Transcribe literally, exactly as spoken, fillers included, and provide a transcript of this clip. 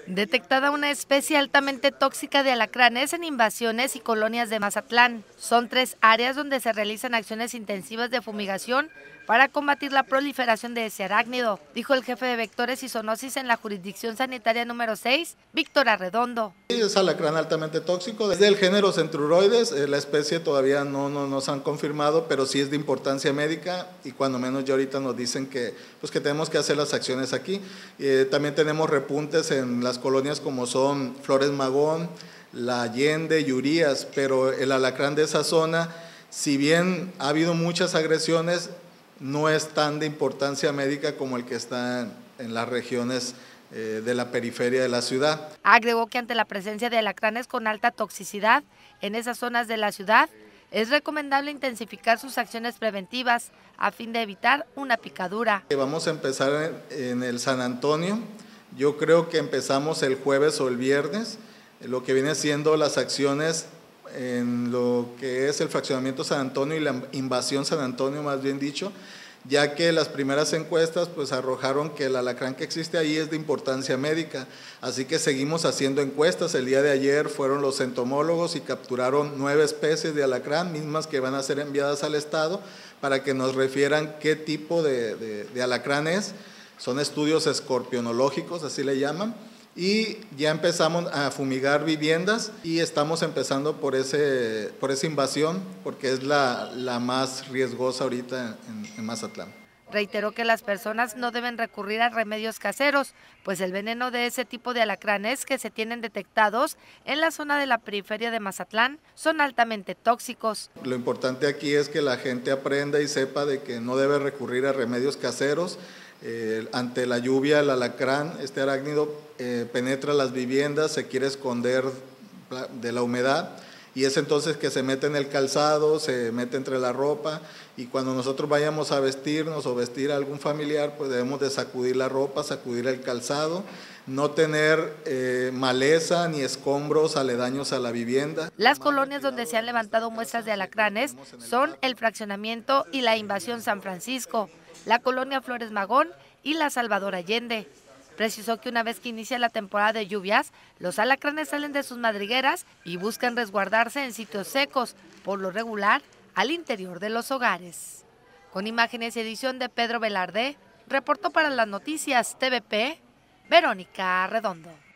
Detectada una especie altamente tóxica de alacranes en invasiones y colonias de Mazatlán. Son tres áreas donde se realizan acciones intensivas de fumigación para combatir la proliferación de ese arácnido, dijo el jefe de vectores y zoonosis en la jurisdicción sanitaria número seis, Víctor Arredondo. Es alacrán altamente tóxico, desde el género Centruroides, eh, la especie todavía no, no nos han confirmado, pero sí es de importancia médica y cuando menos ya ahorita nos dicen que, pues que tenemos que hacer las acciones aquí. Eh, también tenemos repuntes en las colonias como son Flores Magón, La Allende y Urías, pero el alacrán de esa zona, si bien ha habido muchas agresiones, no es tan de importancia médica como el que está en las regiones eh, de la periferia de la ciudad. Agregó que ante la presencia de alacranes con alta toxicidad en esas zonas de la ciudad, es recomendable intensificar sus acciones preventivas a fin de evitar una picadura. Vamos a empezar en el San Antonio, yo creo que empezamos el jueves o el viernes, lo que viene siendo las acciones en lo que es el fraccionamiento San Antonio y la invasión San Antonio, más bien dicho, ya que las primeras encuestas pues arrojaron que el alacrán que existe ahí es de importancia médica, así que seguimos haciendo encuestas. El día de ayer fueron los entomólogos y capturaron nueve especies de alacrán, mismas que van a ser enviadas al estado para que nos refieran qué tipo de, de, de alacrán es. Son estudios escorpionológicos, así le llaman. Y ya empezamos a fumigar viviendas y estamos empezando por, ese, por esa invasión porque es la, la más riesgosa ahorita en, en Mazatlán. Reiteró que las personas no deben recurrir a remedios caseros, pues el veneno de ese tipo de alacranes que se tienen detectados en la zona de la periferia de Mazatlán son altamente tóxicos. Lo importante aquí es que la gente aprenda y sepa de que no debe recurrir a remedios caseros. Eh, ante la lluvia, el alacrán, este arácnido, eh, penetra las viviendas, se quiere esconder de la humedad y es entonces que se mete en el calzado, se mete entre la ropa y cuando nosotros vayamos a vestirnos o vestir a algún familiar, pues debemos de sacudir la ropa, sacudir el calzado, no tener eh, maleza ni escombros aledaños a la vivienda. Las colonias donde se han levantado muestras de alacranes son el fraccionamiento y la invasión San Francisco, la colonia Flores Magón y la Salvador Allende. Precisó que una vez que inicia la temporada de lluvias, los alacranes salen de sus madrigueras y buscan resguardarse en sitios secos, por lo regular al interior de los hogares. Con imágenes y edición de Pedro Velarde, reportó para las noticias T V P, Verónica Redondo.